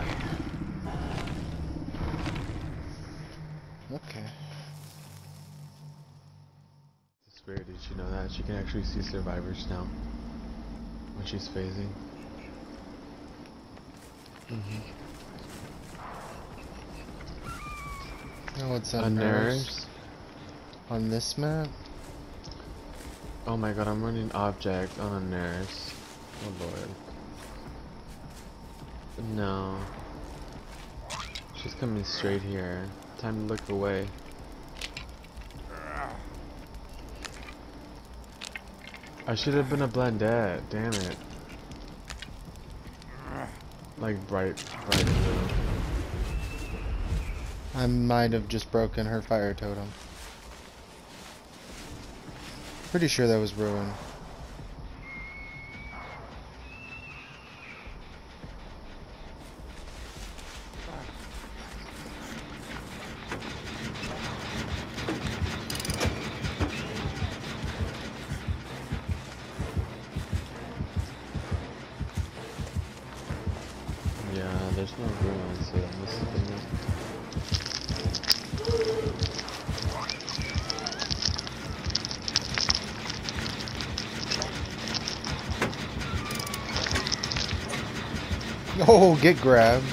Okay. It's weird, did you know that? She can actually see survivors now. When she's phasing. Oh, it's A nurse? On this map? Oh my god, I'm running object on a nurse. Oh lord. No. She's coming straight here. Time to look away. I should have been a blendette, damn it. Like bright blue. I might have just broken her fire totem. Pretty sure that was ruin. Yeah, there's no ruin, so this is the Oh, get grabbed.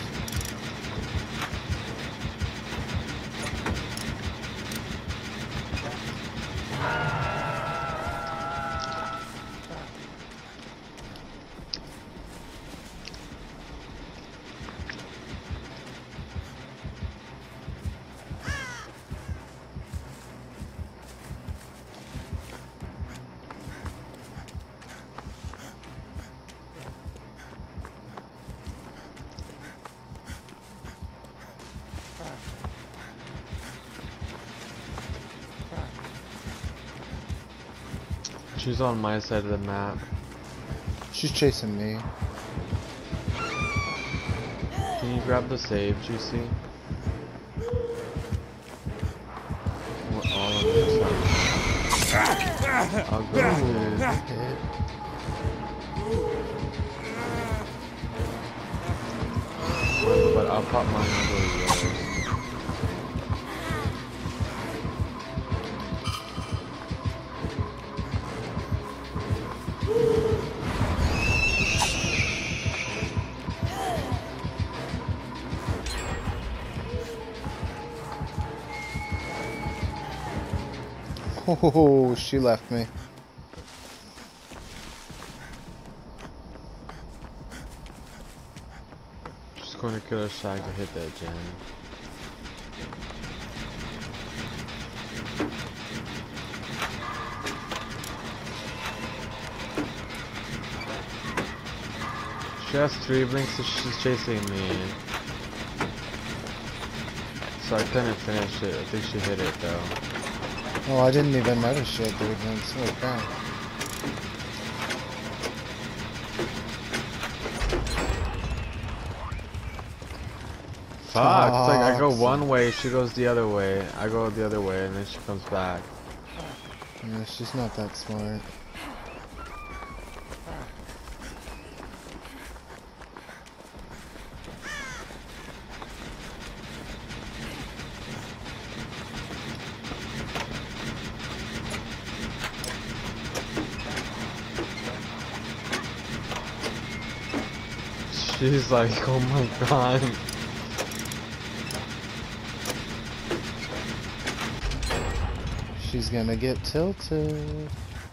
She's on my side of the map. She's chasing me. Can you grab the save, Juicy? We're all on this side. I'll go, dude. But I'll pop mine, I'll go to yours. Oh, she left me. Just going to kill a shag to hit that gen. She has 3 blinks, so she's chasing me. So I couldn't finish it. I think she hit it though. Oh, I didn't even notice shit, dude. That's so crap. Fuck, it's like I go one way, she goes the other way. I go the other way, and then she comes back. Yeah, she's not that smart. She's like, oh my god. She's gonna get tilted.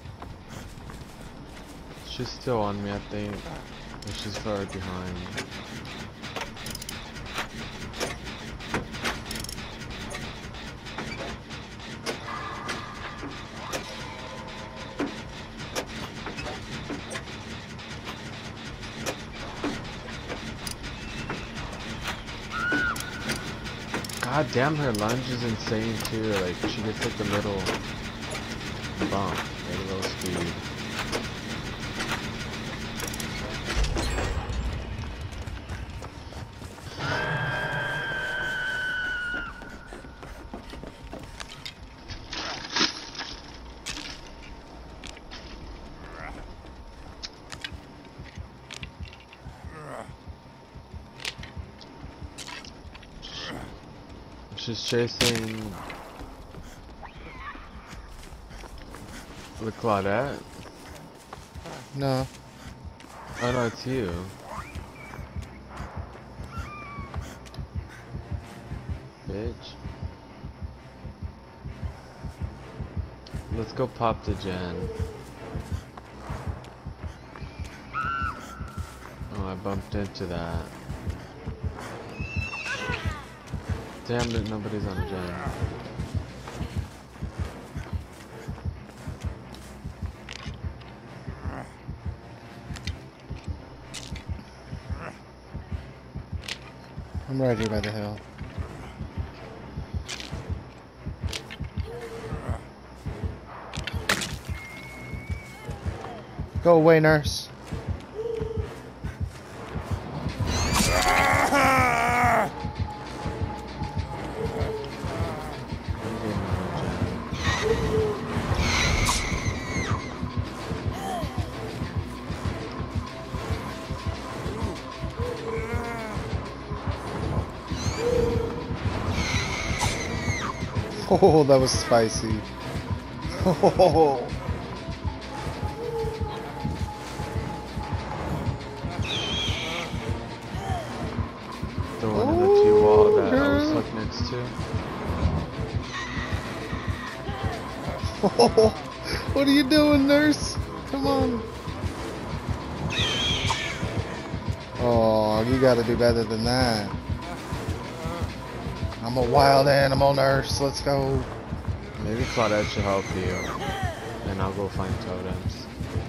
She's still on me, I think. But she's far behind. God damn, her lunge is insane too. Like, she gets like the little bump, like a little speed. She's chasing the Claudette. No. Oh no, it's you. Bitch. Let's go pop the gen. Oh, I bumped into that. Damn it, nobody's on gen. I'm right here by the hill. Go away, nurse. Oh, that was spicy. Oh. The one in the T-wall that I was stuck next to. Oh, what are you doing, nurse? Come on. Oh, you gotta do better than that. I'm a wild animal, nurse. Let's go. Maybe Claudette should help you. And I'll go find totems.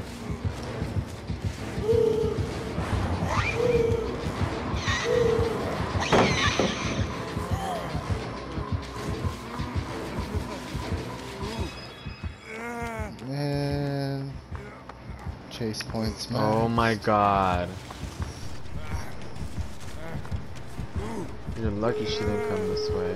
And chase points, man. Oh my god. You're lucky she didn't come this way.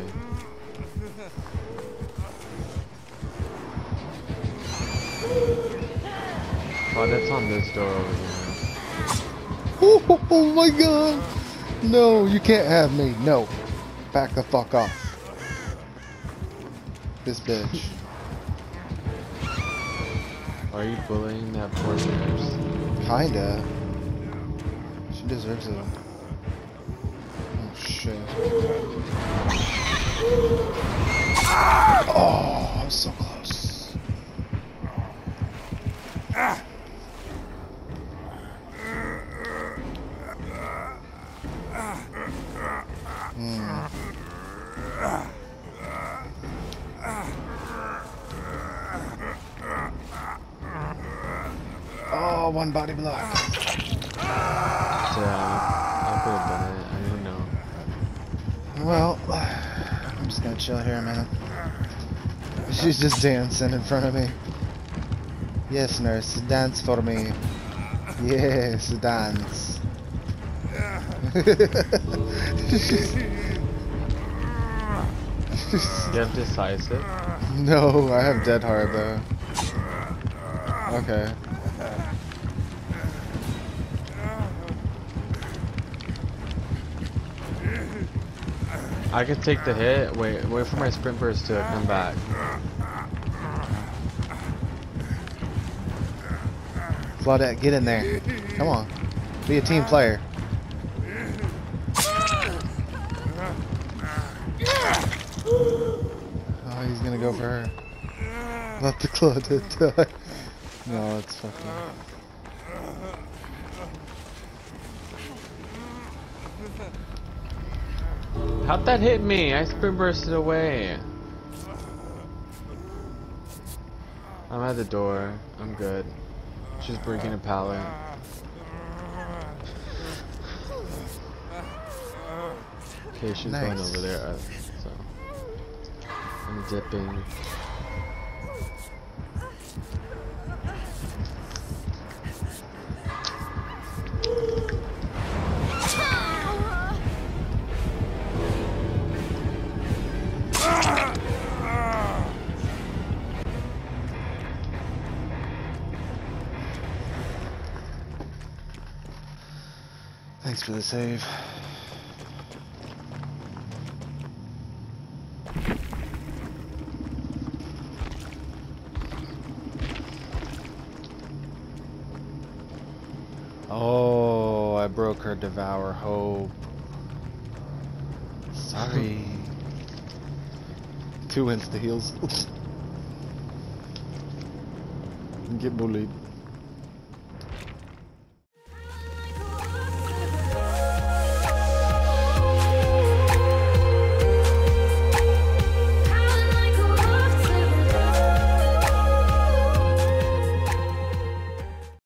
Claudette's on this door over here. Oh my god. No, you can't have me. No. Back the fuck off. This bitch. Are you bullying that poor nurse? Kinda. She deserves it. Oh shit. Oh, I was so close. Oh, one body block. Yeah, I could have done it. I didn't know. Well, I'm just gonna chill here a minute. She's just dancing in front of me. Yes, nurse, dance for me. Yes, dance. You have decisive? No, I have dead hard though. Okay. I can take the hit. Wait for my sprint burst to come back. Claudette, get in there. Come on. Be a team player. Oh, he's gonna go for her. Let the Claudette die. No, it's fucking... How'd that hit me? I sprint bursted away. I'm at the door. I'm good. She's breaking a pallet. Okay, she's going over there. So I'm dipping. Thanks for the save. Oh, I broke her devour hope. Sorry. 2 insta heals. Get bullied.